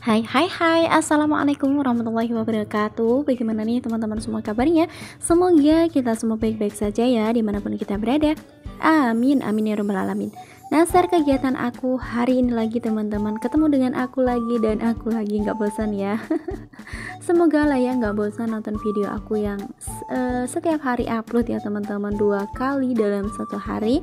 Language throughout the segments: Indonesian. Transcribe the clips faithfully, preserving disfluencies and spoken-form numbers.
Hai hai hai, assalamualaikum warahmatullahi wabarakatuh. Bagaimana nih teman-teman semua kabarnya? Semoga kita semua baik-baik saja ya dimanapun kita berada. Amin, amin ya rabbal alamin. Nasar kegiatan aku hari ini lagi teman-teman, ketemu dengan aku lagi dan aku lagi nggak bosan ya. Semoga lah ya nggak bosan nonton video aku yang uh, setiap hari upload ya teman-teman, dua kali dalam satu hari.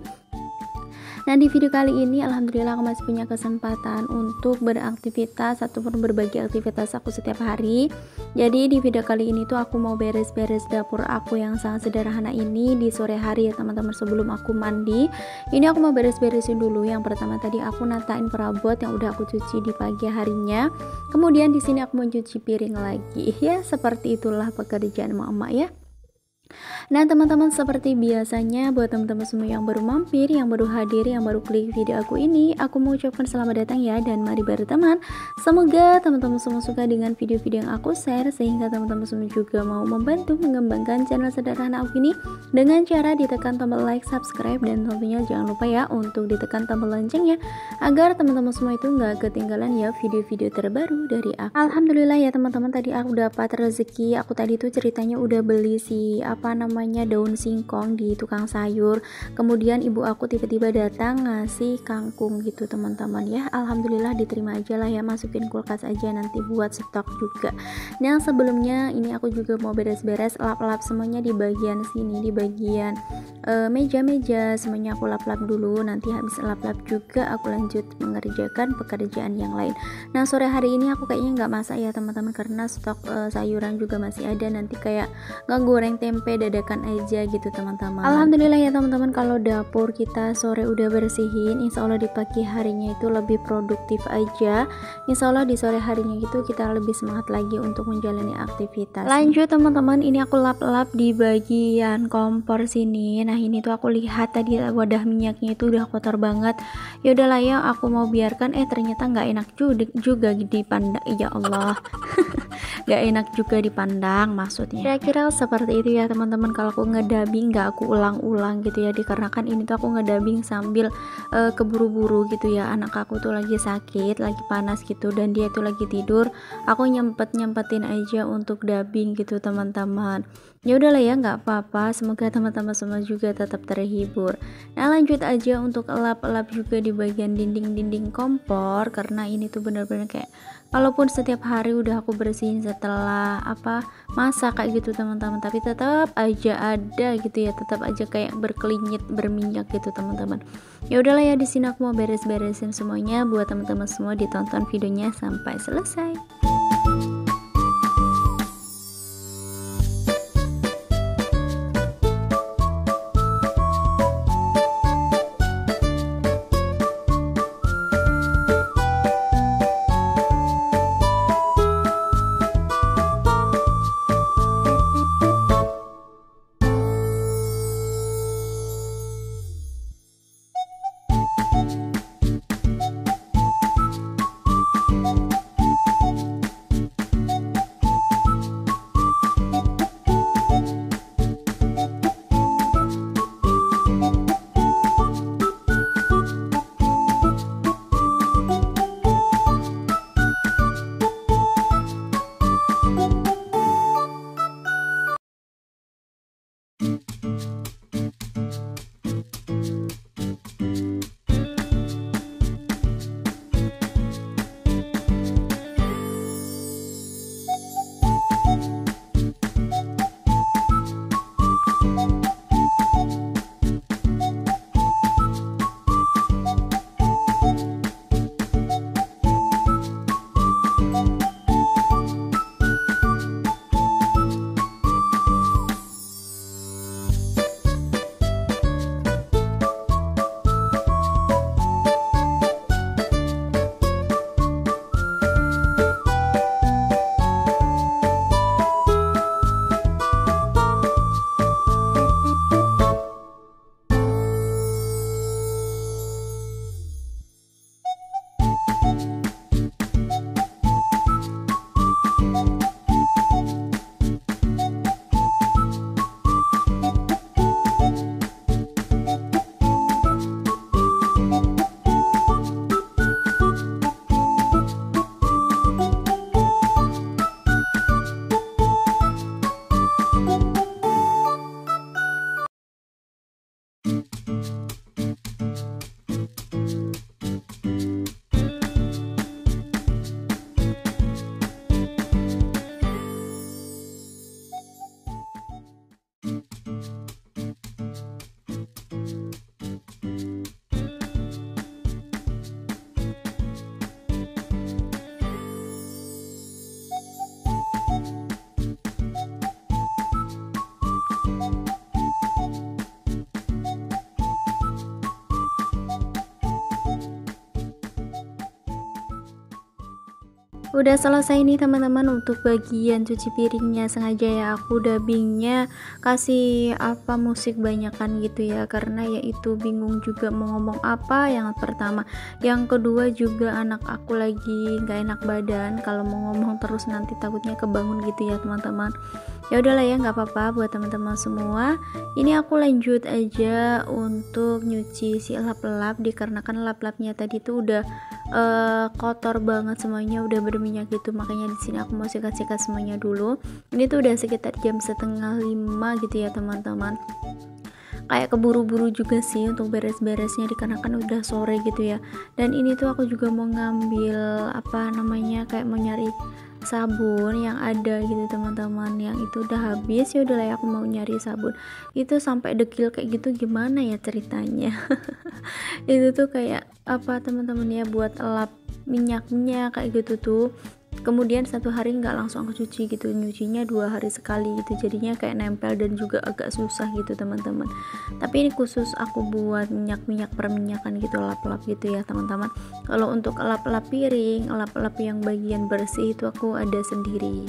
Nah di video kali ini alhamdulillah aku masih punya kesempatan untuk beraktivitas ataupun berbagi aktivitas aku setiap hari. Jadi di video kali ini tuh aku mau beres-beres dapur aku yang sangat sederhana ini di sore hari ya teman-teman, sebelum aku mandi. Ini aku mau beres-beresin dulu. Yang pertama tadi aku natain perabot yang udah aku cuci di pagi harinya. Kemudian di sini aku mau cuci piring lagi. Ya seperti itulah pekerjaan mama ya. Nah teman-teman, seperti biasanya buat teman-teman semua yang baru mampir, yang baru hadir, yang baru klik video aku ini, aku mau ucapkan selamat datang ya dan mari berteman. Semoga teman-teman semua suka dengan video-video yang aku share, sehingga teman-teman semua juga mau membantu mengembangkan channel sederhana aku ini dengan cara ditekan tombol like, subscribe, dan tentunya jangan lupa ya untuk ditekan tombol loncengnya agar teman-teman semua itu nggak ketinggalan ya video-video terbaru dari aku. Alhamdulillah ya teman-teman, tadi aku dapat rezeki. Aku tadi tuh ceritanya udah beli si apa namanya daun singkong di tukang sayur, kemudian ibu aku tiba-tiba datang ngasih kangkung gitu teman-teman ya. Alhamdulillah diterima aja lah ya, masukin kulkas aja nanti buat stok juga. Nah sebelumnya ini aku juga mau beres-beres lap-lap semuanya di bagian sini, di bagian uh, meja-meja semuanya aku lap-lap dulu. Nanti habis lap-lap juga aku lanjut mengerjakan pekerjaan yang lain. Nah sore hari ini aku kayaknya nggak masak ya teman-teman, karena stok uh, sayuran juga masih ada, nanti kayak nggak goreng tempe dadakan aja gitu teman-teman. Alhamdulillah ya teman-teman, kalau dapur kita sore udah bersihin, insya Allah di pagi harinya itu lebih produktif aja. Insya Allah di sore harinya itu kita lebih semangat lagi untuk menjalani aktivitas. Lanjut teman-teman, ini aku lap-lap di bagian kompor sini. Nah ini tuh aku lihat tadi wadah minyaknya itu udah kotor banget. Ya udahlah ya, aku mau biarkan, eh ternyata nggak enak juga, juga dipandang. Ya Allah. Gak enak juga dipandang maksudnya. Kira-kira seperti itu ya teman-teman. Kalau aku ngedabing gak aku ulang-ulang gitu ya, dikarenakan ini tuh aku ngedabing sambil uh, keburu-buru gitu ya. Anak aku tuh lagi sakit, lagi panas gitu, dan dia tuh lagi tidur. Aku nyempet-nyempetin aja untuk dubbing gitu teman-teman. Ya udahlah ya, nggak apa-apa. Semoga teman-teman semua juga tetap terhibur. Nah lanjut aja untuk lap-lap juga di bagian dinding-dinding kompor, karena ini tuh bener-bener kayak walaupun setiap hari udah aku bersihin setelah apa masak kayak gitu teman-teman, tapi tetap aja ada gitu ya, tetap aja kayak berkelinyit berminyak gitu teman-teman. Ya udahlah ya, di sini aku mau beres-beresin semuanya buat teman-teman semua, ditonton videonya sampai selesai. Udah selesai nih teman-teman untuk bagian cuci piringnya. Sengaja ya aku dubbingnya kasih apa musik banyakan gitu ya, karena yaitu bingung juga mau ngomong apa yang pertama. Yang kedua juga anak aku lagi nggak enak badan, kalau mau ngomong terus nanti takutnya kebangun gitu ya teman-teman. Ya udahlah ya, nggak apa-apa buat teman-teman semua. Ini aku lanjut aja untuk nyuci si lap-lap, dikarenakan lap-lapnya tadi tuh udah uh, kotor banget semuanya, udah berminyak gitu, makanya di sini aku mau sikat-sikat semuanya dulu. Ini tuh udah sekitar jam setengah lima gitu ya teman-teman, kayak keburu-buru juga sih untuk beres-beresnya dikarenakan udah sore gitu ya. Dan ini tuh aku juga mau ngambil apa namanya, kayak mau nyari sabun yang ada gitu teman-teman, yang itu udah habis. Ya udahlah ya, aku mau nyari sabun. Itu sampai dekil kayak gitu gimana ya ceritanya. Itu tuh kayak apa teman-teman ya, buat elap minyaknya kayak gitu tuh. Kemudian satu hari nggak langsung aku cuci gitu, nyucinya dua hari sekali gitu, jadinya kayak nempel dan juga agak susah gitu teman-teman. Tapi ini khusus aku buat minyak-minyak perminyakan gitu, lap-lap gitu ya teman-teman. Kalau untuk lap-lap piring, lap-lap yang bagian bersih itu aku ada sendiri.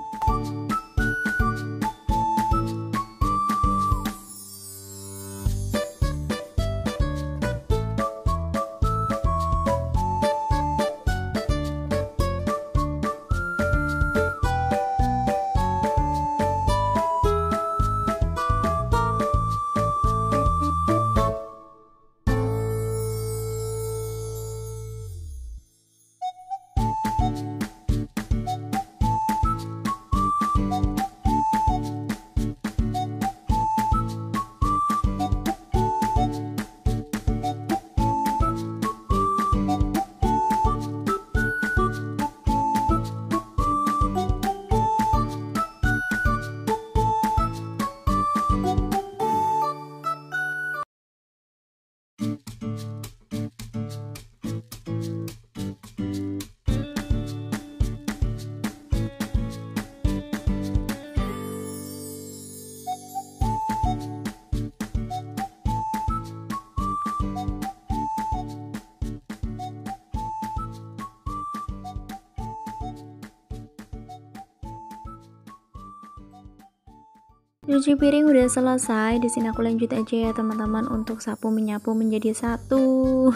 Cuci piring udah selesai. Di sini aku lanjut aja ya teman-teman untuk sapu menyapu menjadi satu.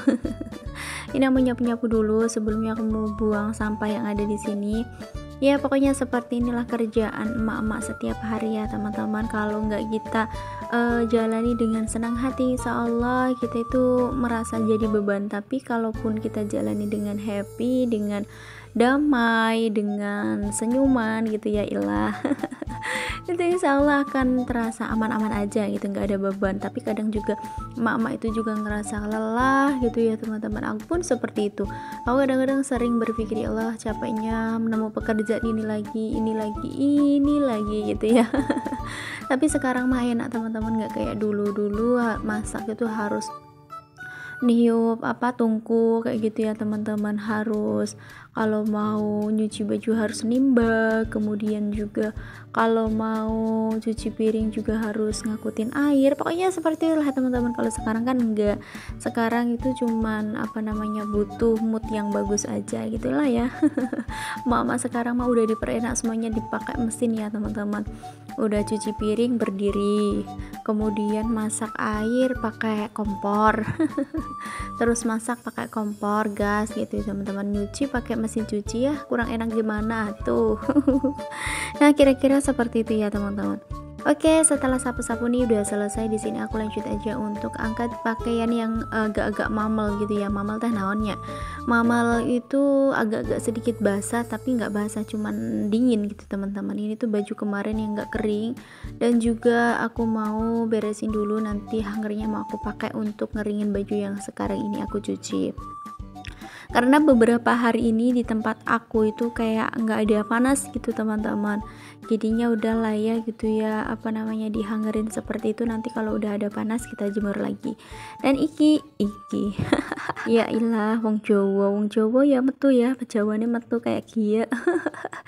Ini aku nyapu-nyapu dulu sebelumnya aku mau buang sampah yang ada di sini. Ya pokoknya seperti inilah kerjaan emak-emak setiap hari ya teman-teman. Kalau nggak kita uh, jalani dengan senang hati, insya Allah kita itu merasa jadi beban. Tapi kalaupun kita jalani dengan happy, dengan damai, dengan senyuman gitu ya ilah, itu insya Allah akan terasa aman-aman aja gitu, nggak ada beban. Tapi kadang juga emak-emak itu juga ngerasa lelah gitu ya teman-teman. Aku pun seperti itu. Aku kadang-kadang sering berpikir, ya Allah capeknya menemukan pekerjaan ini lagi, ini lagi, ini lagi gitu ya. Tapi sekarang mah enak teman-teman, nggak kayak dulu-dulu masak itu harus niup apa tungku kayak gitu ya teman-teman, harus kalau mau nyuci baju harus nimba, kemudian juga kalau mau cuci piring juga harus ngakutin air. Pokoknya seperti itulah teman-teman. Kalau sekarang kan enggak, sekarang itu cuman apa namanya butuh mood yang bagus aja gitulah ya. Mama sekarang mah udah diperenak semuanya, dipakai mesin ya teman-teman. Udah cuci piring berdiri, kemudian masak air pakai kompor. Terus masak pakai kompor gas gitu teman-teman, nyuci pakai mesin cuci ya kurang enak gimana tuh. Nah kira-kira seperti itu ya teman-teman. Oke, setelah sapu-sapu nih udah selesai. Di sini aku lanjut aja untuk angkat pakaian yang agak-agak mamel gitu ya. Mamel teh naonnya, mamel itu agak-agak sedikit basah tapi nggak basah, cuman dingin gitu teman-teman. Ini tuh baju kemarin yang nggak kering, dan juga aku mau beresin dulu, nanti hangernya mau aku pakai untuk ngeringin baju yang sekarang ini aku cuci. Karena beberapa hari ini di tempat aku itu kayak nggak ada panas gitu teman-teman, jadinya udah lah ya gitu ya, apa namanya dihangerin seperti itu. Nanti kalau udah ada panas kita jemur lagi. Dan iki iki ya ilah wong Jawa, wong Jawa ya metu ya, pejawane metu kayak kia.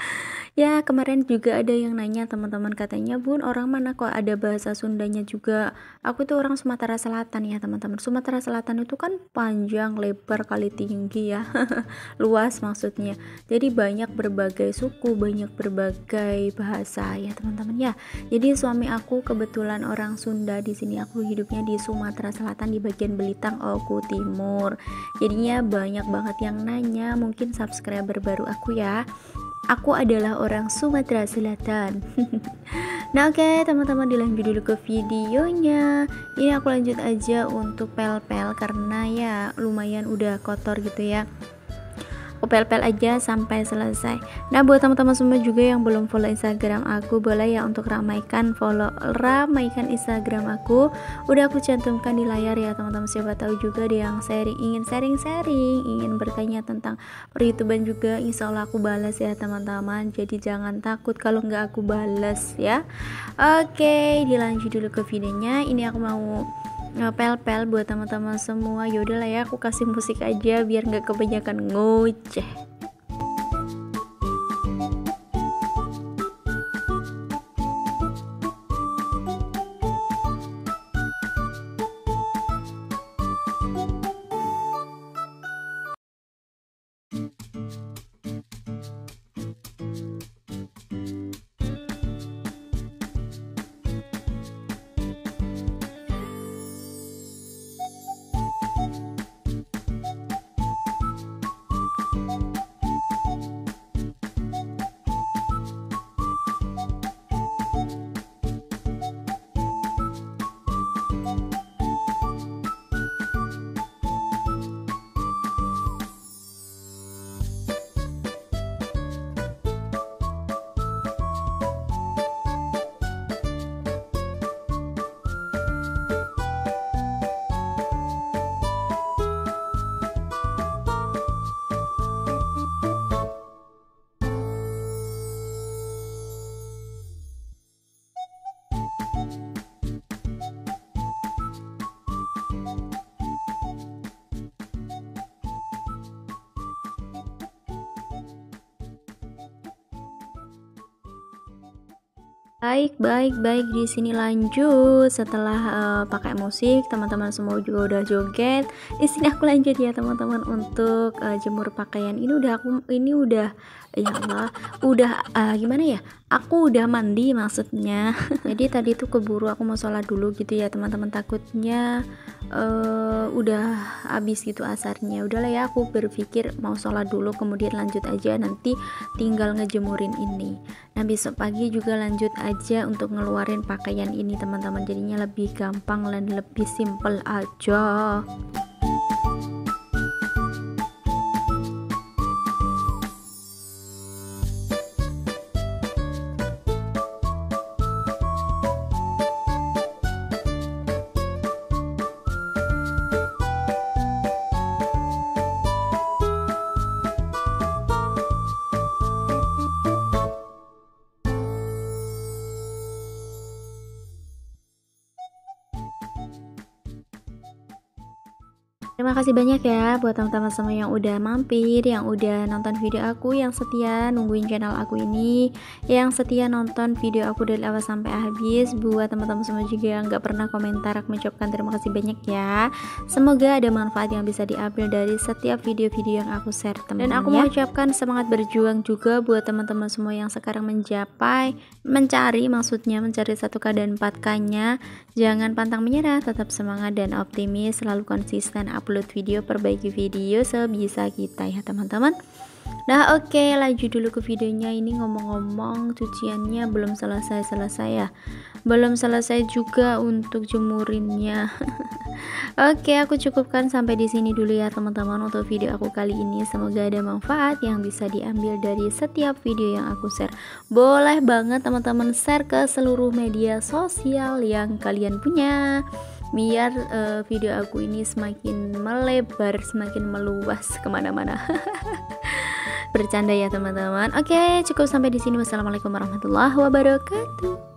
Ya, kemarin juga ada yang nanya teman-teman, katanya, "Bun, orang mana kok ada bahasa Sundanya juga?" Aku tuh orang Sumatera Selatan ya teman-teman. Sumatera Selatan itu kan panjang, lebar, kali tinggi ya. Luas maksudnya. Jadi banyak berbagai suku, banyak berbagai bahasa ya teman-teman ya. Jadi suami aku kebetulan orang Sunda, di sini aku hidupnya di Sumatera Selatan di bagian Belitang, Oku Timur. Jadinya banyak banget yang nanya, mungkin subscriber baru aku ya. Aku adalah orang Sumatera Selatan. Nah oke okay, teman-teman, dilanjut dulu ke videonya. Ini aku lanjut aja untuk pel-pel karena ya lumayan udah kotor gitu ya. Aku pel-pel aja sampai selesai. Nah buat teman-teman semua juga yang belum follow Instagram aku, boleh ya untuk ramaikan follow, ramaikan Instagram aku. Udah aku cantumkan di layar ya teman-teman. Siapa tahu juga ada yang sharing, ingin sharing-sharing, ingin bertanya tentang per-YouTubean juga, insya Allah aku balas ya teman-teman. Jadi jangan takut kalau nggak aku balas ya. Oke, dilanjut dulu ke videonya. Ini aku mau pel-pel buat teman-teman semua. Yaudah lah ya, aku kasih musik aja biar nggak kebanyakan ngoceh. Baik, baik, baik. Di sini lanjut setelah uh, pakai musik, teman-teman semua juga udah joget. Di sini aku lanjut ya teman-teman untuk uh, jemur pakaian. Ini udah aku, ini udah, ya Allah, udah uh, gimana ya? Aku udah mandi maksudnya. Jadi tadi tuh keburu aku mau sholat dulu gitu ya teman-teman. Takutnya uh, udah habis gitu asarnya. Udahlah ya, aku berpikir mau sholat dulu kemudian lanjut aja, nanti tinggal ngejemurin ini. Nah besok pagi juga lanjut aja untuk ngeluarin pakaian ini teman-teman, jadinya lebih gampang dan lebih simple aja. Terima kasih banyak ya buat teman-teman semua yang udah mampir, yang udah nonton video aku, yang setia nungguin channel aku ini, yang setia nonton video aku dari awal sampai habis. Buat teman-teman semua juga yang gak pernah komentar, aku mengucapkan terima kasih banyak ya. Semoga ada manfaat yang bisa diambil dari setiap video-video yang aku share teman-teman. Dan aku ya, mengucapkan semangat berjuang juga buat teman-teman semua yang sekarang mencapai, mencari maksudnya mencari satu K dan empat K-nya. Jangan pantang menyerah, tetap semangat dan optimis, selalu konsisten upload video, perbaiki video sebisa kita ya teman-teman. Nah oke okay, lanjut dulu ke videonya. Ini ngomong-ngomong cuciannya belum selesai-selesai ya, belum selesai juga untuk jemurinnya. Oke, okay, aku cukupkan sampai di sini dulu ya teman-teman untuk video aku kali ini. Semoga ada manfaat yang bisa diambil dari setiap video yang aku share. Boleh banget teman-teman share ke seluruh media sosial yang kalian punya, biar uh, video aku ini semakin melebar, semakin meluas kemana-mana. Bercanda ya teman-teman. Oke, cukup sampai di sini. Wassalamualaikum warahmatullahi wabarakatuh.